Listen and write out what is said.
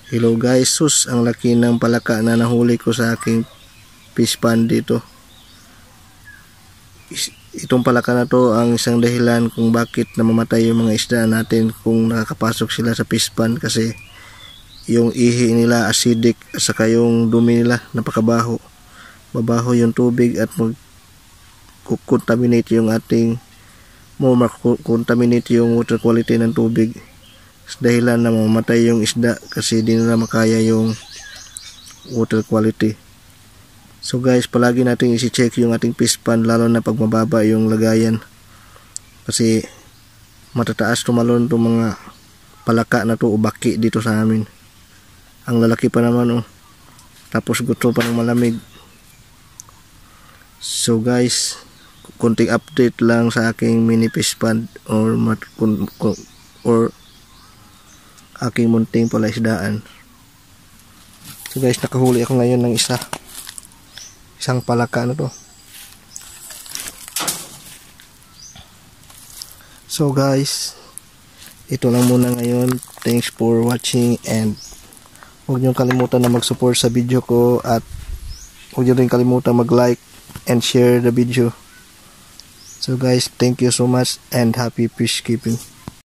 Hello guys, sus, ang laki ng palaka na nahuli ko sa aking fish pond dito. Itong palaka na to ang isang dahilan kung bakit namamatay yung mga isda natin kung nakakapasok sila sa fish pond, kasi yung ihi nila acidic at saka yung dumi nila napakabaho. Mabaho yung tubig at mag-contaminate yung contaminate yung water quality ng tubig. Dahilan na mamatay yung isda kasi di nila makaya yung water quality. So guys, palagi natin isi-check yung ating fish pond, lalo na pag mababa yung lagayan, kasi matataas tumalon itong mga palaka na to o baki dito sa amin. Ang lalaki pa naman, oh. Tapos gusto pa ng malamig. So guys, konting update lang sa aking mini fish pond or aking munting palaisdaan. So guys, nakahuli ako ngayon ng isang palaka na to. So guys, ito lang muna ngayon. Thanks for watching, and huwag nyo kalimutan na mag-support sa video ko, at huwag nyo rin kalimutan mag-like and share the video. So guys, thank you so much and happy fish keeping.